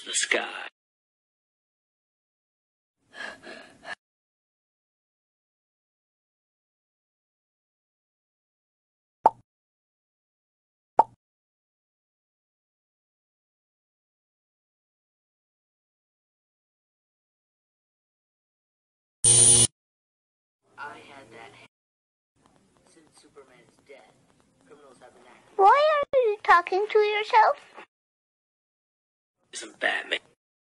the sky. I had that since Superman's dead. Criminals have been acting. Why are you talking to yourself? Some Batman.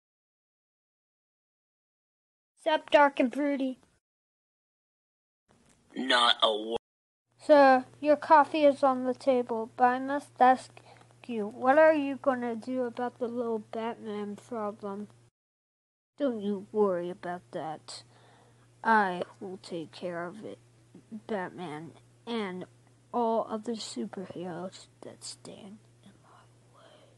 Sup, dark and broody. Not a word. Sir, your coffee is on the table, but I must ask you, what are you going to do about the little Batman problem? Don't you worry about that. I will take care of it, Batman, and all other superheroes that stand in my way.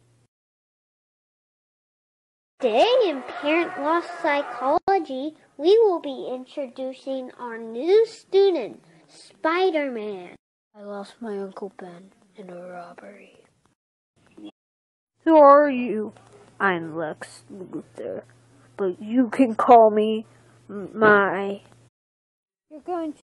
Today in Parent Loss Psychology, we will be introducing our new student, Spider-Man. I lost my Uncle Ben in a robbery. Who are you? I'm Lex Luthor, but you can call me You're going to